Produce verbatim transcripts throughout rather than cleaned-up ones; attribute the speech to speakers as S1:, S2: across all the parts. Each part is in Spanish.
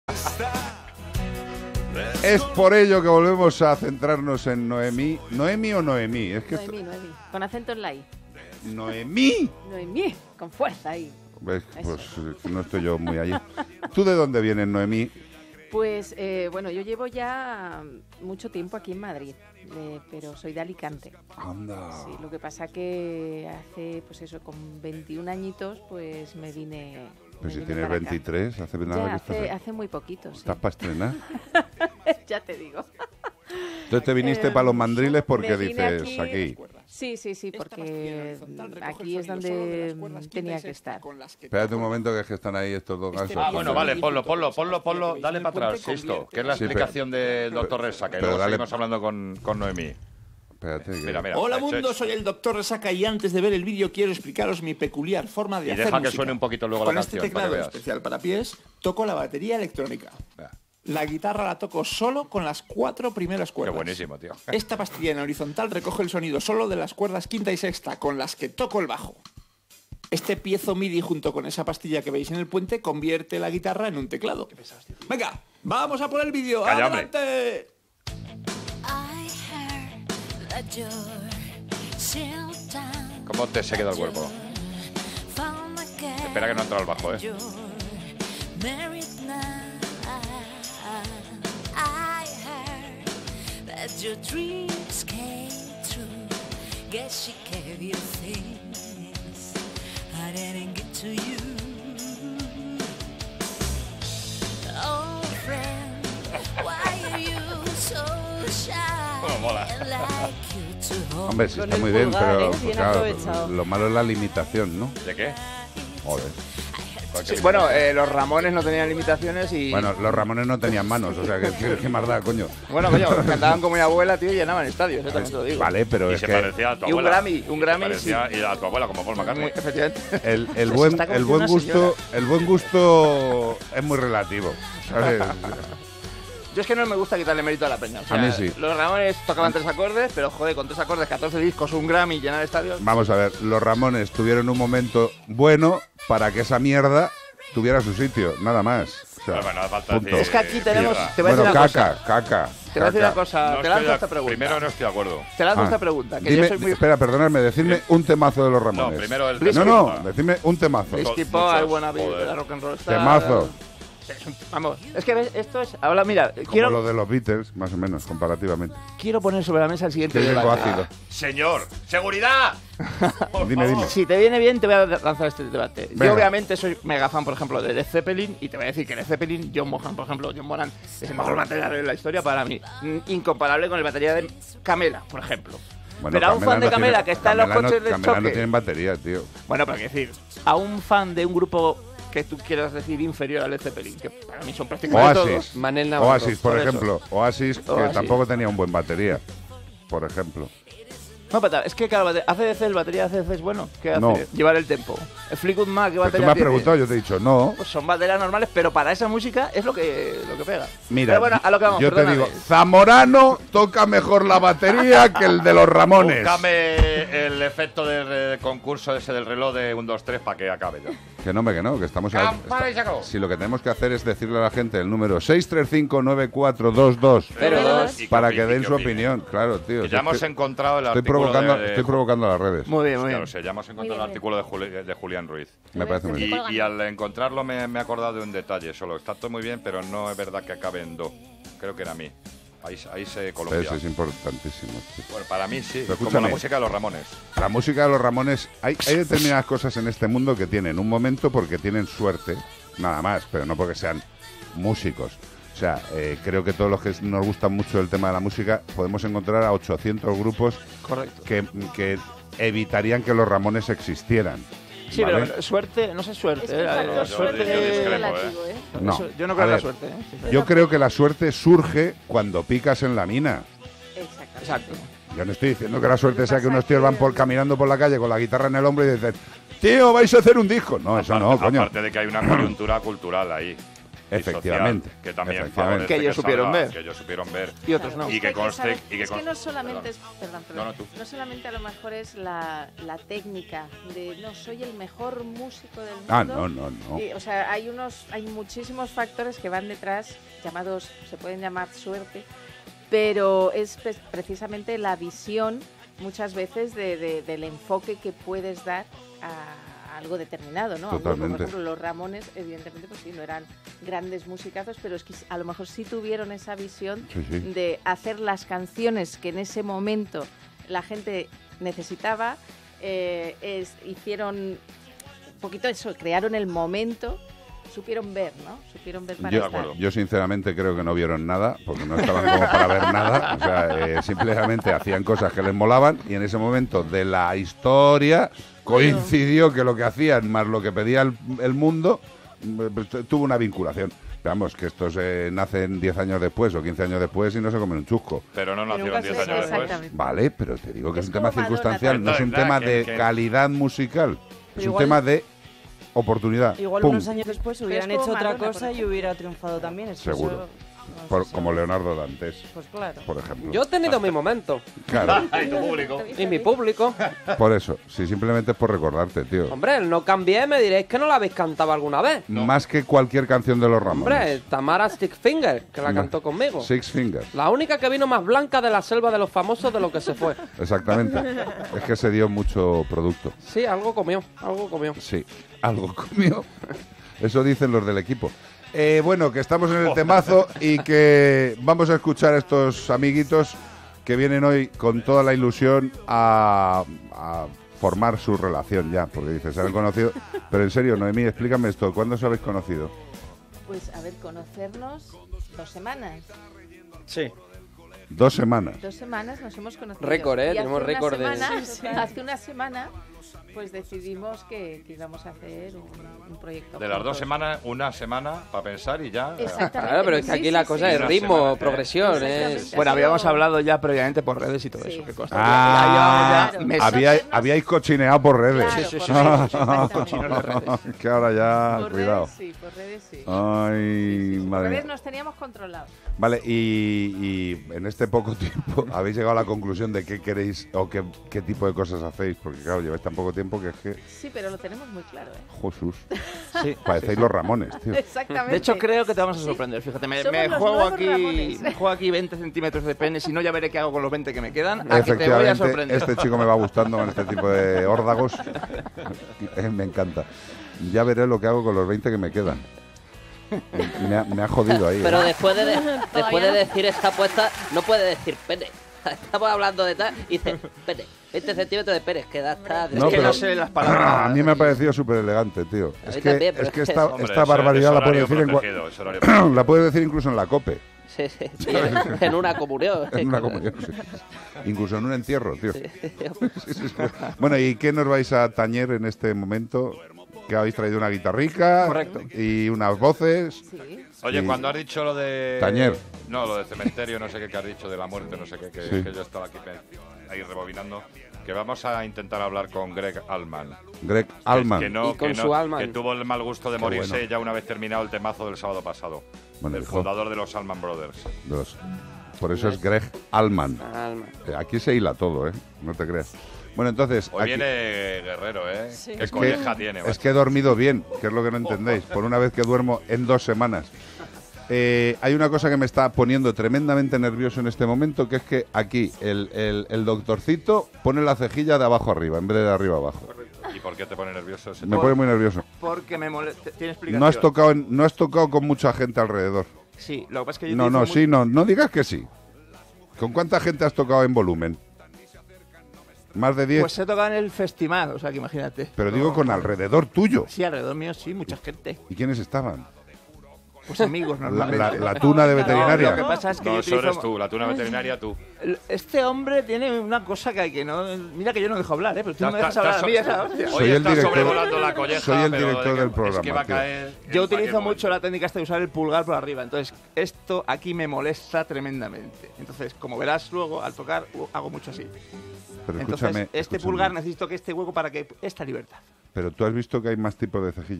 S1: Es por ello que volvemos a centrarnos en Noemí. ¿Noemí o Noemí? Es que
S2: Noemí,
S1: esto...
S2: Noemí. Con acento en la I.
S1: ¿Noemí?
S2: Noemí, con fuerza ahí.
S1: ¿Ves? Pues no estoy yo muy allí. ¿Tú de dónde vienes, Noemí?
S2: Pues, eh, bueno, yo llevo ya mucho tiempo aquí en Madrid, eh, pero soy de Alicante.
S1: Anda.
S2: Sí, lo que pasa que hace, pues eso, con veintiún añitos, pues me vine...
S1: Pero
S2: me
S1: si
S2: vine
S1: tienes
S2: para acá.
S1: veintitrés, hace nada
S2: Ya,
S1: que
S2: hace,
S1: estás ahí.
S2: hace muy poquito, sí.
S1: ¿Estás para estrenar?
S2: Ya te digo.
S1: Entonces te viniste
S2: Eh,
S1: para los mandriles porque
S2: me vine
S1: dices aquí.
S2: Sí, sí, sí, porque aquí es donde tenía que estar.
S1: Espérate un momento que es que están ahí estos dos gansos.
S3: Ah, bueno, vale, ponlo, ponlo, ponlo, ponlo, dale para atrás, esto, que es la
S1: Sí, pero-
S3: explicación del doctor Resaca, y
S1: pero
S3: luego
S1: dale-
S3: seguimos hablando con, con Noemí.
S1: Espérate. que-
S3: Mira, mira.
S4: Hola
S3: ha hecho-
S4: mundo, soy el doctor Resaca y antes de ver el vídeo quiero explicaros mi peculiar forma de
S3: Y
S4: hacer
S3: deja que
S4: música.
S3: suene un poquito luego
S4: Con
S3: la
S4: este
S3: canción, para que
S4: teclado
S3: veas.
S4: especial para pies toco la batería electrónica.
S3: Vea.
S4: La guitarra la toco solo con las cuatro primeras
S3: Qué
S4: cuerdas.
S3: buenísimo, tío.
S4: Esta pastilla en horizontal recoge el sonido solo de las cuerdas quinta y sexta, con las que toco el bajo. Este piezo MIDI junto con esa pastilla que veis en el puente convierte la guitarra en un teclado. Venga, vamos a por el vídeo.
S3: Calla, hombre.
S4: ¡Adelante!
S3: ¿Cómo te se queda el cuerpo? Espera que no entra el bajo, eh.
S5: Your dreams came true. Guess she gave you things I didn't get to you. Oh, friend, why are you so shy? I like you to hold.
S1: Hombre, sí
S2: Con
S1: está
S2: el
S1: muy bien,
S2: pulgar,
S1: pero
S2: ¿eh? Bien
S1: claro,
S2: aprovechado.
S1: lo malo es la limitación, ¿no?
S3: ¿De qué?
S1: Joder.
S6: Sí, bueno, eh, los Ramones no tenían limitaciones y...
S1: Bueno, los Ramones no tenían manos, o sea, que, que, que más da, coño.
S6: Bueno, coño, cantaban como mi abuela, tío, y llenaban estadios, eso también te lo digo.
S1: Vale, pero
S3: Y
S1: es
S3: se
S1: que
S3: parecía a tu
S6: Y un
S3: abuela.
S6: Grammy, un
S3: Y
S6: Grammy,
S3: se parecía y a tu abuela, como Paul McCartney.
S6: Muy, efectivamente.
S1: el, el
S6: Se
S1: buen
S6: está
S1: el
S6: convirtiendo
S1: buen
S6: en una
S1: gusto el buen gusto es muy relativo, ¿sabes?
S6: Yo es que no me gusta quitarle mérito a la peña. O sea,
S1: A mí sí.
S6: Los Ramones tocaban tres acordes, pero joder, con tres acordes, catorce discos, un Grammy, llenar estadios...
S1: Vamos a ver, los Ramones tuvieron un momento bueno para que esa mierda tuviera su sitio, nada más. O sea,
S3: Pero bueno, no hace falta
S1: punto.
S3: decir-
S6: Es que aquí tenemos...
S3: mierda.
S6: Te voy a
S1: Bueno,
S6: decir una
S1: caca,
S6: cosa.
S1: caca.
S6: Te voy a decir una
S1: caca.
S6: cosa.
S3: No
S6: Te
S3: estoy
S6: lanzo
S3: de-
S6: esta pregunta.
S3: Primero no estoy de acuerdo.
S6: Te lanzo
S1: Ah,
S6: esta pregunta, que
S1: dime-
S6: yo soy muy...
S1: Espera, perdonadme, decidme un temazo de los
S3: No,
S1: Ramones.
S3: primero el
S1: No,
S3: tema.
S1: no, decidme un temazo.
S3: Muchos,
S6: Risky Paw, I
S3: muchos,
S6: Wanna Be,
S3: joder.
S6: la rock and roll star.
S1: Temazo.
S6: Es un- Vamos, es que ves, esto es... Ahora, mira,
S1: Como
S6: quiero,
S1: lo de los Beatles, más o menos, comparativamente.
S6: quiero poner sobre la mesa el siguiente
S1: Que tengo
S6: debate.
S1: ácido.
S3: Señor, seguridad. Por
S1: Dime,
S3: favor.
S1: dime.
S6: Si te viene bien, te voy a lanzar este debate.
S1: Venga.
S6: Yo obviamente soy mega fan, por ejemplo, de Led Zeppelin, y te voy a decir que Led Zeppelin, John Bonham, por ejemplo, John Bonham es el mejor batería de la historia para mí. Mm, Incomparable con el batería de Camela, por ejemplo.
S1: Bueno,
S6: pero a un
S1: Camela
S6: fan de
S1: no
S6: Camela
S1: tiene-
S6: que está en los
S1: Camela no-
S6: coches de
S1: Camela
S6: choque.
S1: no tienen batería, tío.
S6: Bueno, pero quiero decir, a un fan de un grupo que tú quieras decir inferior a Led Zeppelin, que para mí son prácticamente
S1: Oasis.
S6: todos.
S7: Manel Navarro.
S1: Oasis, por,
S6: por eso.
S1: ejemplo. Oasis, que
S6: Oasis.
S1: tampoco tenía un buen batería, por ejemplo.
S6: No, pero es que claro, bate- A C D C, el batería de A C D C es bueno. ¿Qué hace?
S1: No.
S6: Llevar el tempo. El Fleetwood Mac, ¿qué
S1: Pues tú
S6: batería
S1: me has
S6: tiene?
S1: preguntado, yo te he dicho no.
S6: Pues son baterías normales, pero para esa música es lo que, lo que pega.
S1: Mira,
S6: Pero bueno, a lo que vamos,
S1: yo te
S6: perdóname.
S1: digo, Zamorano toca mejor la batería que el de los Ramones.
S3: Búscame el efecto del eh, concurso ese del reloj de un, dos, tres para que acabe ya.
S1: Que no, me que no, que estamos a-
S3: Campana y se acabó.
S1: Si lo que tenemos que hacer es decirle a la gente el número seis tres cinco nueve cuatro dos dos
S3: Pero dos. Y
S1: para
S3: que
S1: que
S3: opine,
S1: den
S3: que
S1: su
S3: opine.
S1: opinión, claro, tío.
S3: Que
S1: si
S3: ya
S1: es
S3: hemos
S1: que
S3: encontrado el
S1: estoy
S3: artículo
S1: provocando,
S3: de, de-
S1: estoy provocando a las redes.
S6: Muy bien, muy bien.
S3: Claro, sí, ya hemos encontrado el
S2: bien.
S3: artículo de, Juli- de Julián Ruiz.
S1: Me parece muy
S3: Y,
S1: bien.
S3: y al encontrarlo me, me he acordado de un detalle solo. Está todo muy bien, pero no es verdad que acabe en do. Creo que era mí. Ahí, ahí se colombia.
S1: Eso es importantísimo, tío.
S3: Bueno, para mí sí,
S1: Pero
S3: como
S1: escúchame.
S3: la música de los Ramones.
S1: La música de los Ramones, hay, hay determinadas cosas en este mundo que tienen un momento porque tienen suerte, nada más, pero no porque sean músicos. O sea, eh, creo que todos los que nos gustan mucho el tema de la música, podemos encontrar a ochocientos grupos
S6: Correcto.
S1: que, que evitarían que los Ramones existieran.
S6: Sí,
S1: ¿vale?
S6: pero suerte, no sé suerte.
S2: Es
S6: eh,
S2: que
S6: la-
S2: claro,
S6: la
S3: yo-
S6: suerte
S3: yo discrepo,
S2: relativo, ¿eh?
S1: No.
S6: Eso- yo no
S1: A
S6: creo en la
S1: ver,
S6: suerte. ¿eh? Sí, sí.
S1: Yo creo que la suerte surge cuando picas en la mina.
S2: Exacto.
S6: Exacto.
S1: Yo no estoy diciendo que la suerte sea que unos tíos van por caminando por la calle con la guitarra en el hombro y dicen, tío, vais a hacer un disco. No, eso no,
S3: Aparte-
S1: coño.
S3: Aparte de que hay una coyuntura cultural ahí. y
S1: Efectivamente,
S3: social, que también
S1: efectivamente.
S3: favorece
S6: Que ellos supieron
S3: salga,
S6: ver.
S3: que ellos supieron ver.
S6: Y otros no.
S3: Y que
S2: hay
S3: conste,
S2: saber-
S3: y que
S2: es que
S3: con-
S2: no solamente
S3: perdón.
S2: es, perdón, perdón,
S3: No, no, tú.
S2: no solamente a lo mejor es la, la técnica de no soy el mejor músico del mundo.
S1: Ah, no, no, no.
S2: Y, o sea, hay unos, hay muchísimos factores que van detrás, llamados, se pueden llamar suerte, pero es pre- precisamente la visión muchas veces de, de- del enfoque que puedes dar a algo determinado, ¿no? A un grupo.
S1: Totalmente.
S2: Por ejemplo, los Ramones, evidentemente, pues sí, no eran grandes musicazos, pero es que a lo mejor sí tuvieron esa visión
S1: Sí, sí.
S2: de hacer las canciones que en ese momento la gente necesitaba, eh, es- hicieron un poquito eso, crearon el momento, supieron ver, ¿no? Supieron ver para
S1: Yo,
S2: estar.
S1: yo sinceramente creo que no vieron nada, porque no estaban como para ver nada. O sea, eh, simplemente hacían cosas que les molaban y en ese momento de la historia coincidió que lo que hacían más lo que pedía el, el mundo eh, pues, tuvo una vinculación. Vamos, que estos eh, nacen diez años después o quince años después y no se comen un chusco.
S3: Pero no
S2: Que nunca
S3: nacieron diez
S2: se-
S3: años después.
S2: exactamente.
S1: Vale, pero te digo que es,
S2: Es
S1: un tema
S2: como Madonna
S1: circunstancial, no es un
S3: también.
S1: tema
S3: Que-
S1: de
S3: que-
S1: calidad musical, es un
S7: igual-
S1: tema de oportunidad.
S7: Igual
S1: Pum.
S7: unos años después hubieran
S2: como
S7: hecho otra
S2: Madonna,
S7: cosa
S2: por
S7: y hubiera triunfado también. Es que
S1: Seguro.
S7: eso no
S1: Por-
S7: se
S1: como
S7: sabe.
S1: Leonardo Dantes,
S7: Pues claro.
S1: por ejemplo.
S8: Yo he tenido mi momento.
S1: Claro,
S3: Y tu público.
S8: Y mi público.
S1: por eso, si simplemente es por recordarte, tío.
S8: Hombre, el No Cambié me diréis que no la habéis cantado alguna vez.
S1: Más que cualquier canción de los
S8: Hombre,
S1: Ramones.
S8: Tamara Stickfinger, que la
S1: No.
S8: cantó conmigo.
S1: Six Fingers,
S8: La única que vino más blanca de la selva de los famosos de lo que se fue.
S1: exactamente. Es que se dio mucho producto.
S8: Sí, algo comió, algo comió.
S1: Sí, algo comió. Eso dicen los del equipo. Eh, bueno, que estamos en el temazo y que vamos a escuchar a estos amiguitos que vienen hoy con toda la ilusión a, a formar su relación ya, porque dices, se han conocido. Pero en serio, Noemí, explícame esto, ¿cuándo os habéis conocido?
S2: Pues a ver, conocernos dos semanas.
S8: Sí.
S1: Dos semanas.
S2: Dos semanas nos hemos conocido.
S8: Récord, ¿eh?
S2: Y hace
S8: Tenemos
S2: una
S8: récord de-
S2: semana-
S7: Sí, sí.
S2: Hace una semana, pues decidimos que, que íbamos a hacer un, un proyecto.
S3: De las dos
S2: juntos.
S3: semanas, una semana para pensar y ya.
S2: Exactamente.
S8: Claro, pero es que
S2: Sí,
S8: aquí
S2: sí,
S8: la
S2: sí,
S8: cosa
S2: sí.
S8: es
S3: Una
S8: ritmo,
S3: semana, ¿eh?
S8: progresión, es...
S2: Exactamente.
S6: Bueno,
S2: Ha
S6: habíamos
S2: sido-
S6: hablado ya previamente por redes y todo
S2: Sí.
S6: eso. Que consta.
S1: Ah,
S6: Ya llevamos ya meses.
S1: había, habíais cochineado por redes.
S2: Claro,
S6: Sí, sí,
S2: por
S6: sí.
S2: redes,
S6: Cochinos de
S2: exactamente.
S6: redes.
S1: Que ahora ya,
S2: Por
S1: cuidado.
S2: redes sí, por redes sí.
S1: Ay,
S2: Por
S1: madre
S2: redes
S1: mía.
S2: nos teníamos controlados.
S1: Vale, y, y en este poco tiempo habéis llegado a la conclusión de qué queréis o qué, qué tipo de cosas hacéis, porque claro, lleváis tan poco tiempo que es que,
S2: Sí, pero lo tenemos muy claro, ¿eh?
S1: Jesús,
S6: Sí.
S1: parecéis los Ramones, tío.
S2: Exactamente.
S6: De hecho, creo que te vamos a sorprender. Fíjate, me,
S2: Somos
S6: me
S2: los
S6: juego
S2: nuevos
S6: aquí
S2: Ramones.
S6: me juego aquí veinte centímetros de pene. Si no, ya veré qué hago con los veinte que me quedan. A que te voy a
S1: Efectivamente,
S6: sorprender.
S1: este chico me va gustando con este tipo de órdagos. Eh, me encanta. Ya veré lo que hago con los veinte que me quedan. Me ha, me ha jodido ahí.
S9: Pero
S1: ¿eh?
S9: después de, después de decir esta apuesta, no puede decir pene. Estamos hablando de tal y dice pene. veinte centímetros de pene, que da está.
S1: No,
S6: es que
S1: pero-
S6: no sé las palabras.
S1: A mí me ha parecido súper elegante, tío.
S9: A
S1: Es
S9: mí
S1: que,
S9: también, pero
S1: es que
S9: es que-
S1: esta,
S3: Hombre,
S1: esta
S3: es-
S1: barbaridad
S3: es
S1: la puedes
S3: horario
S1: decir en cua-
S3: protegido, es horario protegido.
S1: la puedes decir incluso en la COPE.
S9: Sí, sí, sí, en, en una comunión.
S1: En una comunión, sí. Incluso en un entierro, tío. Sí, sí, sí. Bueno, ¿y qué nos vais a tañer en este momento? Que habéis traído una guitarrica.
S6: Correcto.
S1: Y unas voces.
S2: Sí.
S3: Oye,
S1: Y-
S3: cuando has dicho lo de...
S1: Tañer.
S3: No, lo de cementerio, no sé qué que has dicho, de la muerte, no sé qué, que,
S1: Sí.
S3: que yo estaba aquí pe- ahí rebobinando, que vamos a intentar hablar con Greg Allman.
S1: Greg
S3: Que-
S1: Allman.
S3: Que, no,
S8: Y con
S3: que,
S8: su
S3: no-
S8: Allman.
S3: que tuvo el mal gusto de
S1: Qué
S3: morirse
S1: bueno.
S3: ya una vez terminado el temazo del sábado pasado.
S1: Bueno,
S3: el
S1: hijo.
S3: fundador de los Allman Brothers.
S1: De los- Por eso es Greg Allman.
S8: Alma.
S1: Eh, Aquí se hila todo, ¿eh? No te creas. Bueno, entonces.
S3: Hoy
S1: aquí-
S3: viene Guerrero, ¿eh?
S7: Sí.
S3: Qué
S7: Es que-
S3: colleja tiene.
S1: Es
S3: macho.
S1: que he dormido bien, que es lo que no entendéis. Por una vez que duermo en dos semanas. Eh, hay una cosa que me está poniendo tremendamente nervioso en este momento, que es que aquí el, el- el doctorcito pone la cejilla de abajo arriba, en vez de de arriba abajo.
S3: ¿Y por qué te pone nervioso ese
S1: Me
S3: tema?
S1: pone muy nervioso.
S6: Porque me molesta. Tiene explicación.
S1: No has tocado, en- no has tocado con mucha gente alrededor.
S6: Sí, lo que pasa es que yo
S1: No,
S6: utilizo
S1: no,
S6: mu-
S1: sí, no, no digas que sí. ¿Con cuánta gente has tocado en volumen? Más de diez.
S6: Pues he tocado en el festival, o sea que imagínate.
S1: Pero digo con alrededor tuyo.
S6: Sí, alrededor mío sí, mucha gente.
S1: ¿Y quiénes estaban?
S6: Pues amigos,
S1: La,
S6: normalmente.
S1: la- la tuna de
S6: No,
S1: veterinaria.
S6: lo que pasa es que
S3: No,
S6: yo
S3: eso eres
S6: utilizo-
S3: tú, la tuna veterinaria tú.
S6: El- Este hombre tiene una cosa que hay que no... Mira que yo no dejo hablar, ¿eh? Pero tú no me
S3: Está-
S6: dejas hablar
S3: está
S6: a mí, esa hostia.
S3: Hoy
S1: Soy el
S3: está
S1: director-
S3: sobrevolando la colleja,
S1: soy el
S3: pero
S1: director
S3: de que-
S1: del
S3: Es
S1: programa,
S3: que va a
S1: tío.
S3: caer...
S6: Yo
S3: en cualquier
S6: utilizo mucho
S3: momento.
S6: la técnica esta de usar el pulgar por arriba, entonces esto aquí me molesta tremendamente. Entonces, como verás luego, al tocar, uh, hago mucho así.
S1: Pero
S6: Entonces,
S1: escúchame.
S6: este
S1: escúchame.
S6: pulgar necesito que este hueco para que esta libertad.
S1: Pero tú has visto que hay más tipos de cejillas.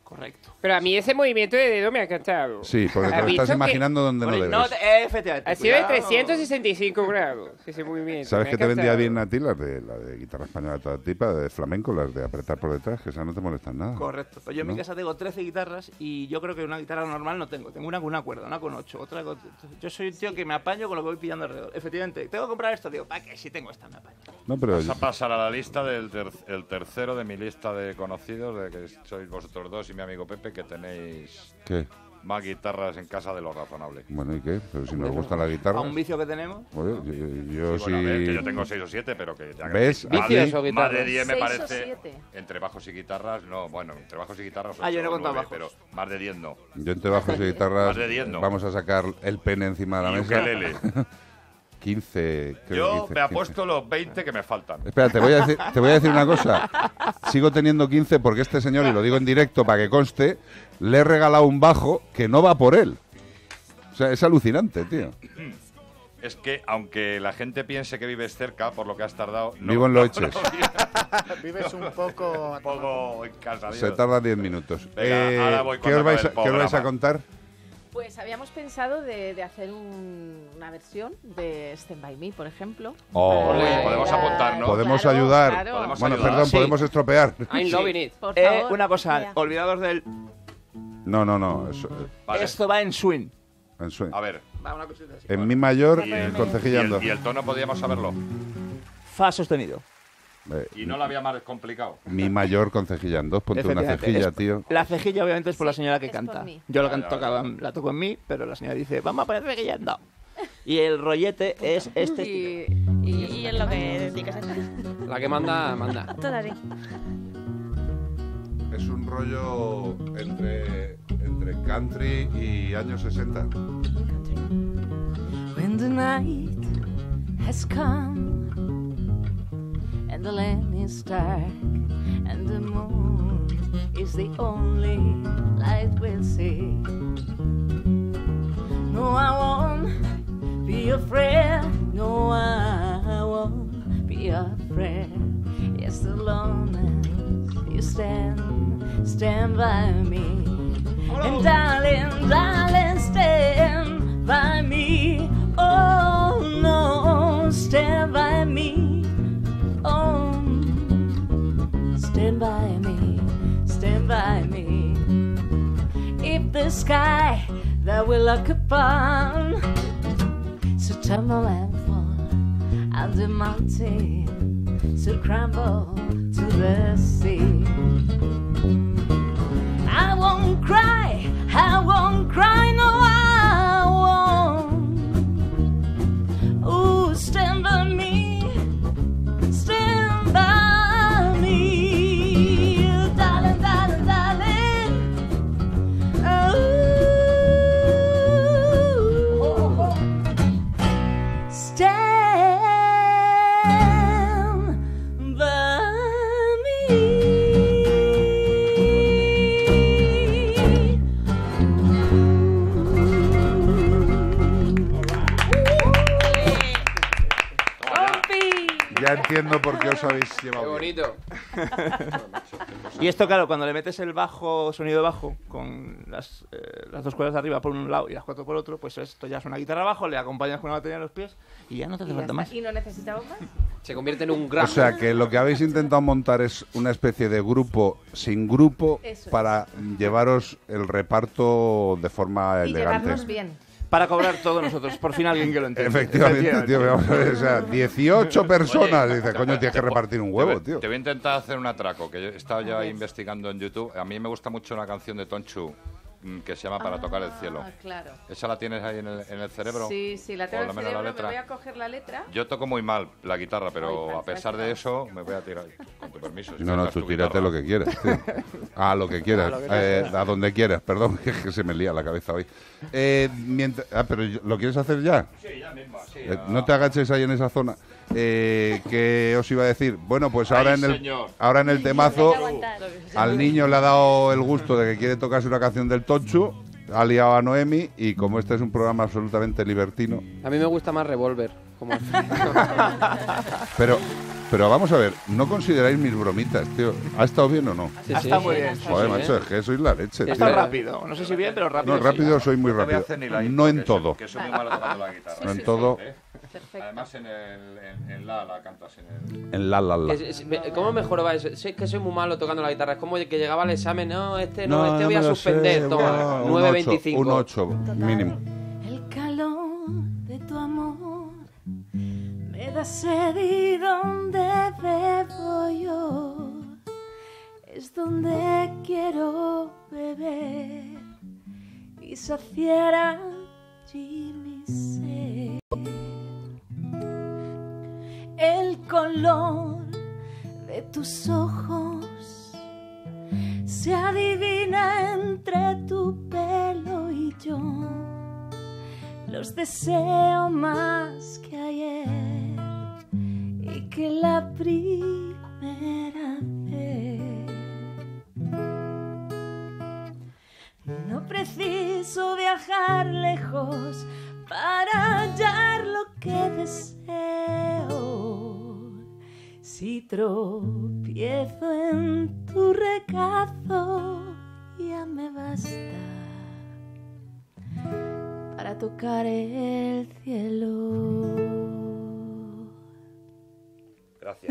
S6: Correcto.
S8: Pero a mí ese movimiento de dedo me ha encantado.
S1: Sí, porque te
S8: ¿Has
S1: lo
S8: visto
S1: estás
S8: que-
S1: imaginando donde no
S6: Bueno,
S1: debes.
S6: no, eh, efectivamente.
S8: Ha sido de
S6: cuidado.
S8: trescientos sesenta y cinco grados ese movimiento.
S1: ¿Sabes
S8: me
S1: qué
S8: ha
S1: te vendría
S8: encantado.
S1: bien a ti? Las de, la de guitarra española de toda tipa, de flamenco, las de apretar por detrás, que esas no te molestan nada.
S6: Correcto. Pues yo en mi
S1: ¿No?
S6: casa tengo trece guitarras y yo creo que una guitarra normal no tengo. Tengo una con una cuerda, una con ocho, otra con... Yo soy un tío que me apaño con lo que voy pillando alrededor. Efectivamente, tengo que comprar esto. Digo, ¿para qué? Si tengo esta, me apaño.
S1: No, pero
S3: Vas a pasar a la lista del ter- el tercero de mi lista de conocidos, de que sois vosotros dos y mi amigo Pepe, que tenéis
S1: ¿qué?
S3: más guitarras en casa de lo razonable.
S1: Bueno, ¿y qué? Pero si nos gusta la guitarra.
S6: A un vicio que tenemos.
S1: Oye, yo, yo
S3: Sí,
S1: sí.
S3: bueno, a ver, que yo tengo seis o siete, pero que ya
S1: ¿Ves?
S3: más,
S1: Aquí-
S3: de,
S8: Vicios o
S3: más de
S8: guitarras.
S3: diez me
S2: ¿Seis o
S3: parece.
S2: siete?
S3: Entre bajos y guitarras, no, bueno, entre bajos y guitarras
S6: Ah, yo
S3: ocho
S6: no he
S3: o
S6: contado
S3: nueve,
S6: bajos.
S3: pero más de diez no.
S1: Yo entre bajos y guitarras
S3: Más de diez, no.
S1: vamos a sacar el pene encima de la
S3: Y
S1: mesa.
S3: ukelele.
S1: quince, creo que
S3: Yo
S1: quince,
S3: me
S1: quince.
S3: apuesto los veinte que me faltan.
S1: Espera, te voy, a decir, te voy a decir una cosa. Sigo teniendo quince porque este señor, y lo digo en directo para que conste, le he regalado un bajo que no va por él. O sea, es alucinante, tío.
S3: Es que, aunque la gente piense que vives cerca, por lo que has tardado... No,
S1: Vivo en
S3: no,
S1: Loeches.
S3: no,
S10: Vives un poco...
S3: un poco en casa.
S1: Se tarda diez minutos.
S3: Venga,
S1: Eh,
S3: ahora voy
S1: ¿qué,
S3: cuando
S1: os vais a,
S3: acabe el
S1: qué os vais a
S3: programa.
S1: contar?
S2: Pues habíamos pensado de, de hacer un- una versión de Stand By Me, por ejemplo.
S1: Oh.
S2: Para-
S3: Oye, podemos apuntar, ¿no?
S1: Podemos
S2: Claro,
S1: ayudar.
S2: claro.
S3: Podemos
S1: Bueno,
S3: ayudar.
S1: perdón,
S6: Sí.
S1: podemos estropear.
S8: I'm loving it.
S2: Por
S6: Eh,
S2: favor.
S6: una cosa,
S7: Mira.
S6: olvidados del...
S1: No, no, no. eso,
S3: Vale.
S6: Esto va en swing.
S1: en su-
S3: A ver,
S6: Va una cosita así.
S1: en mi mayor,
S3: y el,
S1: con
S3: y
S1: cejillando.
S3: el- y el tono podíamos saberlo.
S6: Fa sostenido.
S1: Eh,
S3: Y no lo había más complicado.
S1: mi mayor con cejillando. Ponte una
S6: Efectivamente.
S1: cejilla,
S6: Es-
S1: tío.
S6: La cejilla obviamente es por la
S2: Sí,
S6: señora que
S2: es por
S6: canta.
S2: mí.
S6: Yo la,
S3: Vale,
S6: canto,
S3: vale.
S6: la toco en mí, pero la señora dice, vamos a poner cejillando. Y el rollete es este
S2: Y,
S6: estilo.
S7: Y,
S2: y-
S7: y es lo que dedicas a
S8: La que manda, manda.
S7: Todavía.
S1: Es un rollo entre, entre country y años sesenta.
S5: When the night has come and the land is dark and the moon is the only light we'll see. No, I won't be afraid. No, I won't be afraid. Yes, the loneliness you stand, stand by me. And darling, darling, stand by me. Oh no, stand by me. Oh, stand by me, stand by me. If the sky that we look upon should tumble and fall, and the mountain should crumble to the sea, I won't cry, I won't cry, no, I won't. Ooh, stand by me, stand by me, darling, darling, darling. Ooh, stand by me.
S1: Ya entiendo por qué os habéis
S8: Qué
S1: llevado bien.
S8: bonito.
S6: Y esto, claro, cuando le metes el bajo, sonido de bajo, con las, eh, las dos cuerdas de arriba por un lado y las cuatro por otro, pues esto ya es una guitarra abajo, le acompañas con una batería en los pies y ya no te hace
S2: y ya
S6: falta
S2: está.
S6: más.
S2: ¿Y no necesitamos más?
S8: Se convierte en un gran.
S1: O sea, que lo que habéis intentado montar es una especie de grupo sin grupo
S2: Eso es.
S1: para llevaros el reparto de forma
S2: Y
S1: elegante.
S2: llevarnos bien.
S6: Para cobrar todos nosotros, por fin alguien que lo entienda.
S1: Efectivamente, tío, vamos a ver, o sea, dieciocho personas.
S3: Oye,
S1: Dice, coño, tienes que repartir un
S3: Te
S1: huevo,
S3: voy-
S1: tío.
S3: Te voy a intentar hacer un atraco, que yo he estado ya investigando en YouTube. A mí me gusta mucho una canción de Tonchu mm, que se llama Para tocar el cielo.
S2: Ah, claro.
S3: ¿Esa la tienes ahí en el, en el cerebro?
S2: Sí, sí, la tengo en
S3: Por
S2: el
S3: lo menos la
S2: cerebro, me
S3: letra.
S2: voy a coger la letra.
S3: Yo toco muy mal la guitarra, pero
S2: Ay,
S3: a pesar de eso me voy a tirar, con tu permiso. si
S1: No, no,
S3: tocas
S1: tú
S3: tu
S1: tírate
S3: guitarra.
S1: lo que quieras, tío. A lo que quieras,
S6: A lo que
S1: eh,
S6: quieras.
S1: a donde quieras, perdón, que, que se me lía la cabeza hoy. Eh, mientras- ah, pero ¿lo quieres hacer ya?
S3: Sí, ya misma, sí.
S1: Eh,
S3: ya.
S1: no te agaches ahí en esa zona. Eh, ¿Qué os iba a decir? Bueno, pues
S3: Ay,
S1: ahora en el
S3: señor.
S1: ahora en el temazo
S7: Hay que aguantar.
S1: al niño le ha dado el gusto de que quiere tocarse una canción del Tonchu, ha liado a Noemi y como este es un programa absolutamente libertino,
S8: A mí me gusta más Revolver. Como Alfredo.
S1: pero Pero vamos a ver, ¿no consideráis mis bromitas, tío? ¿Ha estado bien o no?
S6: Sí, ha estado muy bien.
S1: Joder,
S6: Sí,
S1: macho,
S6: ¿eh?
S1: es que sois la leche,
S6: Ha
S1: tío.
S6: estado rápido. No sé si bien, pero rápido.
S1: No, rápido
S6: sí.
S1: soy muy
S3: No te voy a
S1: rápido.
S3: hacer ni la intro,
S1: No en
S3: que
S1: todo.
S3: soy- que soy muy malo tocando la guitarra.
S1: No en todo.
S2: Perfecto.
S3: Además en, el, en, en la la cantas en el...
S1: En la la la.
S8: Es- es- me- ¿Cómo mejoraba eso? Sí, es que soy muy malo tocando la guitarra. Es como que llegaba al examen, no, este no, este voy
S1: me
S8: a
S1: lo
S8: suspender.
S1: sé,
S8: Toma,
S1: bueno, un
S8: nueve
S1: ocho,
S8: veinticinco.
S1: Un ocho mínimo.
S5: El calor de tu amor me da sed y donde bebo yo es donde quiero beber y saciar allí mi sed. El color de tus ojos se adivina entre tu pelo y yo. Los deseo más que ayer y que la primera vez. No preciso viajar lejos para hallar lo que deseo. Si tropiezo en tu regazo, ya me basta para tocar el cielo.
S3: Gracias.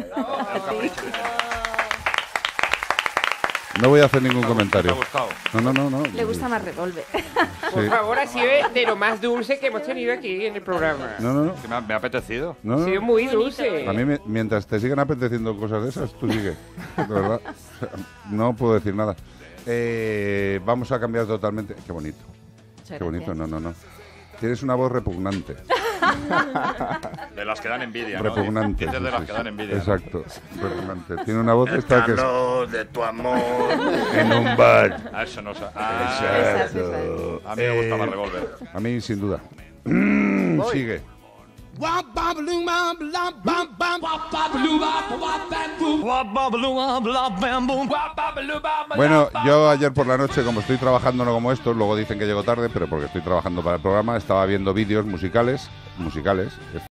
S1: No voy a hacer ningún comentario.
S3: ¿Te ha gustado?
S1: No, no, no, no.
S2: Le gusta más Revolver.
S8: Por
S1: Sí.
S8: favor, ha sido de lo más dulce que hemos tenido aquí en el programa.
S1: No, no, no.
S3: Que me ha, me ha apetecido.
S1: No,
S8: Ha
S1: no.
S8: sido muy dulce.
S1: A mí, me- mientras te sigan apeteciendo cosas de esas, tú sigue. De verdad. No puedo decir nada. Eh, vamos a cambiar totalmente. Qué bonito.
S2: Muchas
S1: Qué bonito.
S2: gracias.
S1: No, no, no. Tienes una voz repugnante.
S3: De las que dan envidia, ¿no?
S1: Repugnante.
S3: Dices de
S1: sí,
S3: las
S1: sí,
S3: que
S1: sí.
S3: dan envidia. ¿no?
S1: Exacto. Repugnante. Tiene una voz esta que es
S3: de tu amor.
S1: en un bar.
S3: Ah, eso no sa- ah,
S2: Esas, esas.
S3: A mí me gusta más
S1: Eh,
S3: Revolver.
S1: A mí, sin duda. Mm, sigue. Bueno, yo ayer por la noche, como estoy trabajando no como estos, luego dicen que llego tarde, pero porque estoy trabajando para el programa, estaba viendo vídeos musicales, musicales, es